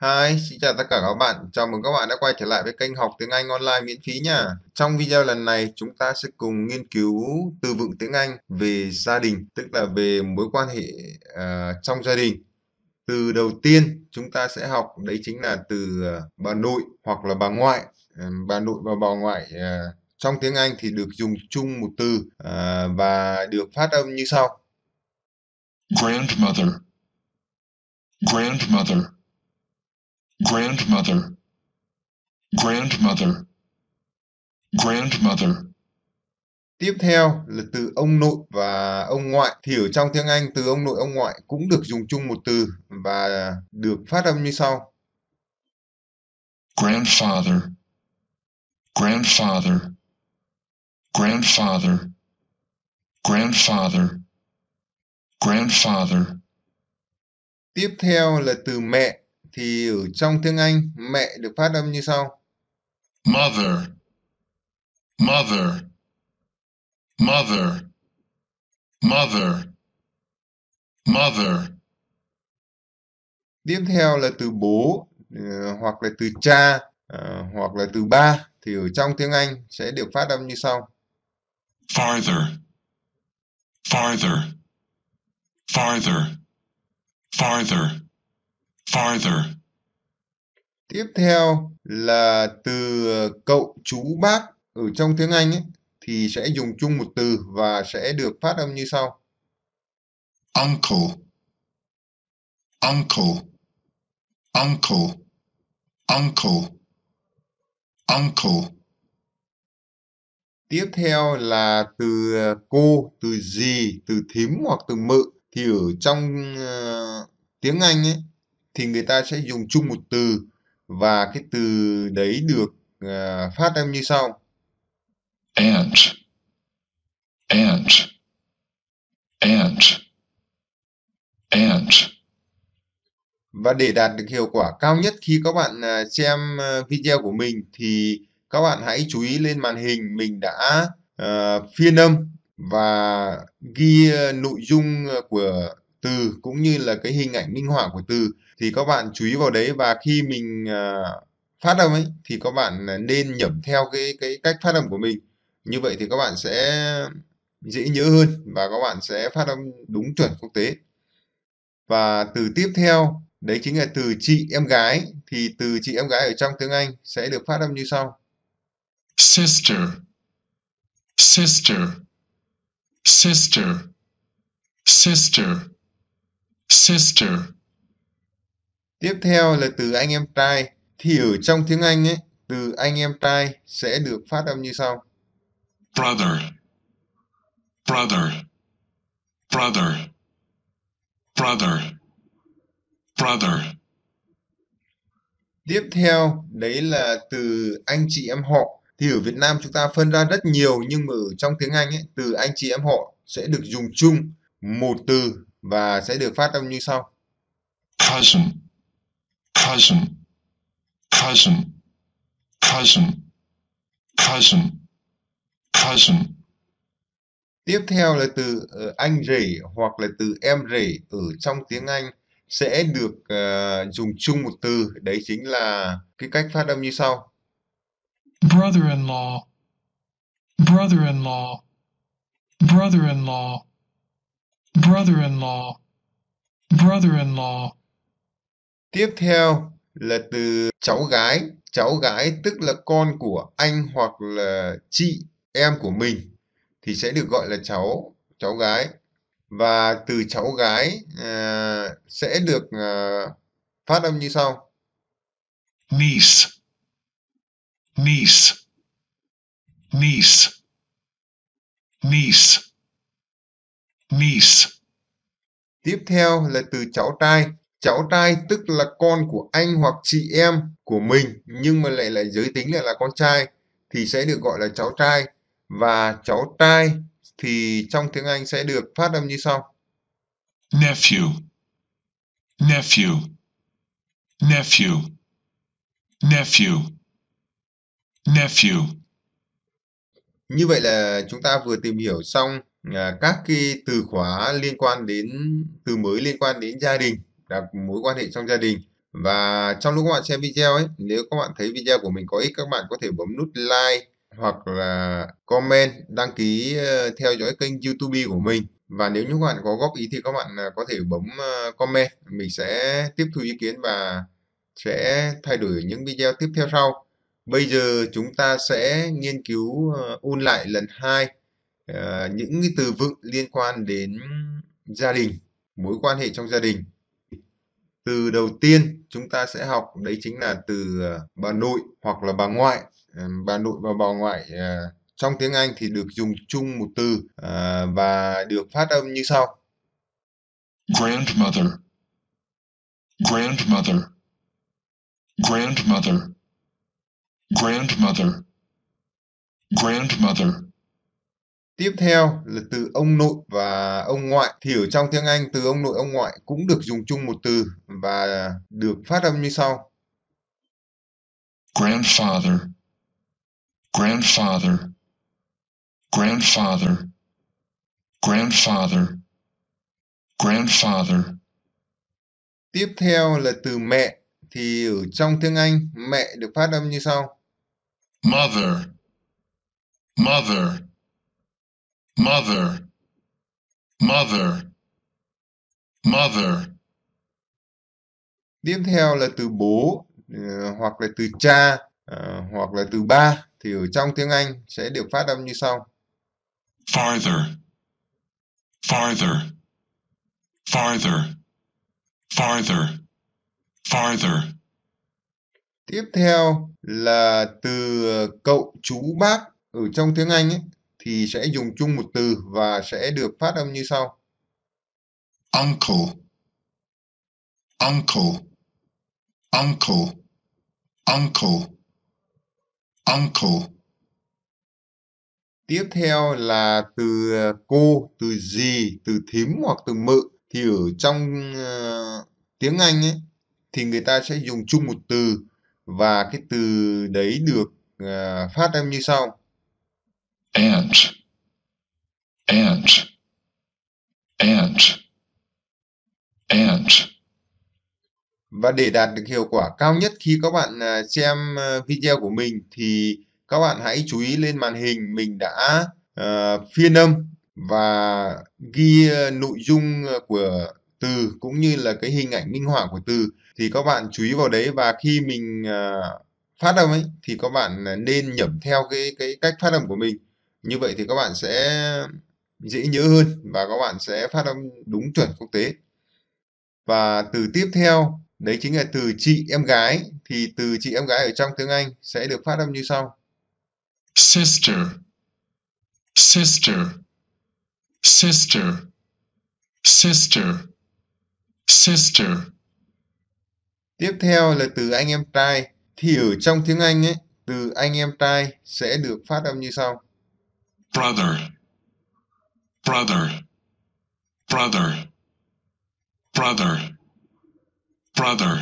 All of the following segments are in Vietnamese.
Hi, xin chào tất cả các bạn. Chào mừng các bạn đã quay trở lại với kênh học tiếng Anh online miễn phí nha. Trong video lần này, chúng ta sẽ cùng nghiên cứu từ vựng tiếng Anh về gia đình, tức là về mối quan hệ trong gia đình. Từ đầu tiên, chúng ta sẽ học đấy chính là từ bà nội hoặc là bà ngoại. Bà nội và bà ngoại trong tiếng Anh thì được dùng chung một từ và được phát âm như sau. Grandmother, grandmother, grandmother, grandmother, grandmother. Tiếp theo là từ ông nội và ông ngoại. Thì ở trong tiếng Anh, từ ông nội ông ngoại cũng được dùng chung một từ và được phát âm như sau. Grandfather, grandfather, grandfather, grandfather, grandfather. Tiếp theo là từ mẹ. Thì ở trong tiếng Anh, mẹ được phát âm như sau. Mother, mother, mother, mother, mother. Tiếp theo là từ bố hoặc là từ cha hoặc là từ ba. Thì ở trong tiếng Anh sẽ được phát âm như sau. Farther, farther, farther, farther, farther. Tiếp theo là từ cậu, chú, bác. Ở trong tiếng Anh ấy, thì sẽ dùng chung một từ và sẽ được phát âm như sau. Uncle, uncle, uncle, uncle, uncle. Tiếp theo là từ cô, từ dì, từ thím hoặc từ mợ. Thì ở trong tiếng Anh ấy thì người ta sẽ dùng chung một từ và cái từ đấy được phát âm như sau. Aunt, aunt, aunt, aunt. Và để đạt được hiệu quả cao nhất khi các bạn xem video của mình thì các bạn hãy chú ý lên màn hình mình đã phiên âm và ghi nội dung của từ cũng như là cái hình ảnh minh họa của từ. Thì các bạn chú ý vào đấy và khi mình phát âm ấy thì các bạn nên nhẩm theo cái cách phát âm của mình. Như vậy thì các bạn sẽ dễ nhớ hơn và các bạn sẽ phát âm đúng chuẩn quốc tế. Và từ tiếp theo đấy chính là từ chị em gái. Thì từ chị em gái ở trong tiếng Anh sẽ được phát âm như sau. Sister, sister, sister, sister, sister. Tiếp theo là từ anh em trai. Thì ở trong tiếng Anh ấy, từ anh em trai sẽ được phát âm như sau. Brother, brother, brother, brother, brother. Tiếp theo đấy là từ anh chị em họ. Thì ở Việt Nam chúng ta phân ra rất nhiều nhưng mà ở trong tiếng Anh ấy, từ anh chị em họ sẽ được dùng chung một từ và sẽ được phát âm như sau. Cousin, cousin, cousin, cousin, cousin, cousin. Tiếp theo là từ anh rể hoặc là từ em rể ở trong tiếng Anh sẽ được dùng chung một từ, đấy chính là cái cách phát âm như sau. Brother-in-law, brother-in-law, brother-in-law, brother-in-law, brother-in-law. Tiếp theo là từ cháu gái. Cháu gái tức là con của anh hoặc là chị em của mình thì sẽ được gọi là cháu gái. Và từ cháu gái sẽ được phát âm như sau. Niece, niece, niece, niece, niece. Tiếp theo là từ cháu trai. Cháu trai tức là con của anh hoặc chị em của mình nhưng mà lại là giới tính lại là con trai thì sẽ được gọi là cháu trai. Và cháu trai thì trong tiếng Anh sẽ được phát âm như sau. Nephew, nephew, nephew, nephew, nephew. Như vậy là chúng ta vừa tìm hiểu xong các cái từ khóa liên quan đến từ mới liên quan đến gia đình, là mối quan hệ trong gia đình. Và trong lúc các bạn xem video ấy, nếu các bạn thấy video của mình có ích, các bạn có thể bấm nút like hoặc là comment, đăng ký theo dõi kênh YouTube của mình. Và nếu như các bạn có góp ý thì các bạn có thể bấm comment, mình sẽ tiếp thu ý kiến và sẽ thay đổi những video tiếp theo sau. Bây giờ chúng ta sẽ nghiên cứu ôn lại lần 2 những cái từ vựng liên quan đến gia đình, mối quan hệ trong gia đình. Từ đầu tiên chúng ta sẽ học đấy chính là từ bà nội hoặc là bà ngoại. Bà nội và bà ngoại trong tiếng Anh thì được dùng chung một từ và được phát âm như sau. grandmother, grandmother, grandmother, grandmother, grandmother, Tiếp theo là từ ông nội và ông ngoại. Thì ở trong tiếng Anh từ ông nội ông ngoại cũng được dùng chung một từ và được phát âm như sau. grandfather, grandfather, grandfather, grandfather, grandfather, Tiếp theo là từ mẹ. Thì ở trong tiếng Anh mẹ được phát âm như sau. mother, mother, mother, mother, mother, Tiếp theo là từ bố hoặc là từ cha hoặc là từ ba. Thì ở trong tiếng Anh sẽ được phát âm như sau. farther, farther, farther, farther, farther, Tiếp theo là từ cậu, chú, bác. Ở trong tiếng Anh ấy, thì sẽ dùng chung một từ và sẽ được phát âm như sau. uncle, uncle, uncle, uncle, uncle, Tiếp theo là từ cô, từ dì, từ thím hoặc từ mợ. Thì ở trong tiếng Anh ấy, thì người ta sẽ dùng chung một từ và cái từ đấy được phát âm như sau. aunt, aunt, aunt, aunt, Và để đạt được hiệu quả cao nhất khi các bạn xem video của mình thì các bạn hãy chú ý lên màn hình mình đã phiên âm và ghi nội dung của từ cũng như là cái hình ảnh minh họa của từ. Thì các bạn chú ý vào đấy và khi mình phát âm ấy thì các bạn nên nhẩm theo cái cách phát âm của mình. Như vậy thì các bạn sẽ dễ nhớ hơn và các bạn sẽ phát âm đúng chuẩn quốc tế. Và từ tiếp theo đấy chính là từ chị em gái. Thì từ chị em gái ở trong tiếng Anh sẽ được phát âm như sau. sister, sister, sister, sister, sister, Tiếp theo là từ anh em trai. Thì ở trong tiếng Anh ấy, từ anh em trai sẽ được phát âm như sau. brother, brother, brother, brother, brother,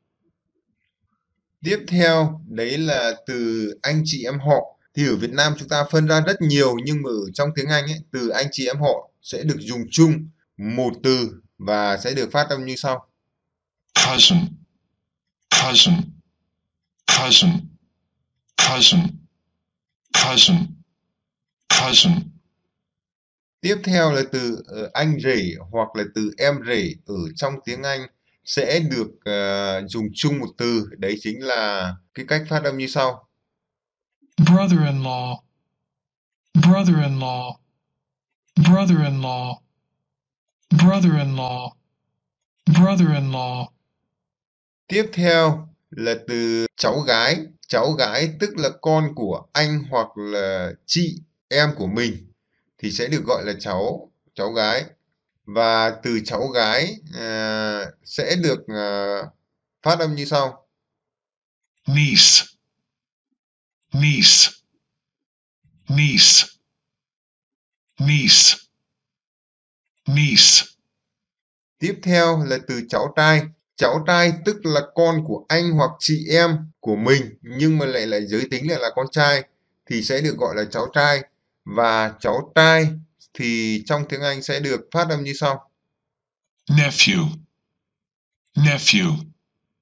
Tiếp theo đấy là từ anh chị em họ. Thì ở Việt Nam chúng ta phân ra rất nhiều nhưng mà ở trong tiếng Anh ấy, từ anh chị em họ sẽ được dùng chung một từ và sẽ được phát âm như sau. cousin, cousin, cousin, cousin, cousin, cousin, Tiếp theo là từ anh rể hoặc là từ em rể ở trong tiếng Anh sẽ được dùng chung một từ, đấy chính là cái cách phát âm như sau. brother-in-law, brother-in-law, brother-in-law, brother-in-law, brother-in-law, Tiếp theo là từ cháu gái. Cháu gái tức là con của anh hoặc là chị em của mình thì sẽ được gọi là cháu gái. Và từ cháu gái sẽ được phát âm như sau. niece, niece, niece, niece, niece, Tiếp theo là từ cháu trai. Cháu trai tức là con của anh hoặc chị em của mình nhưng mà lại là giới tính lại là con trai thì sẽ được gọi là cháu trai. Và cháu trai thì trong tiếng Anh sẽ được phát âm như sau. nephew, nephew,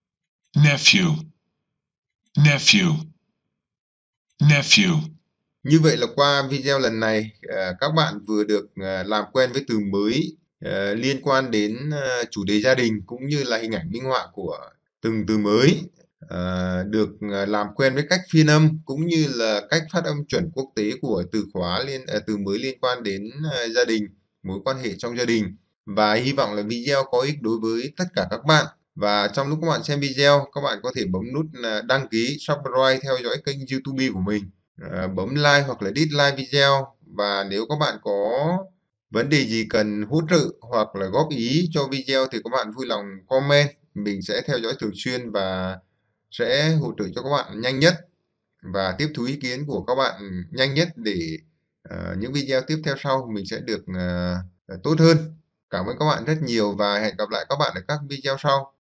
nephew, nephew, nephew, Như vậy là qua video lần này, các bạn vừa được làm quen với từ mới liên quan đến chủ đề gia đình cũng như là hình ảnh minh họa của từng từ mới, được làm quen với cách phiên âm cũng như là cách phát âm chuẩn quốc tế của từ mới liên quan đến gia đình, mối quan hệ trong gia đình. Và hy vọng là video có ích đối với tất cả các bạn. Và trong lúc các bạn xem video, các bạn có thể bấm nút đăng ký, subscribe theo dõi kênh YouTube của mình. Bấm like hoặc là dislike video, và nếu các bạn có vấn đề gì cần hỗ trợ hoặc là góp ý cho video thì các bạn vui lòng comment, mình sẽ theo dõi thường xuyên và sẽ hỗ trợ cho các bạn nhanh nhất và tiếp thu ý kiến của các bạn nhanh nhất để những video tiếp theo sau mình sẽ được tốt hơn. Cảm ơn các bạn rất nhiều và hẹn gặp lại các bạn ở các video sau.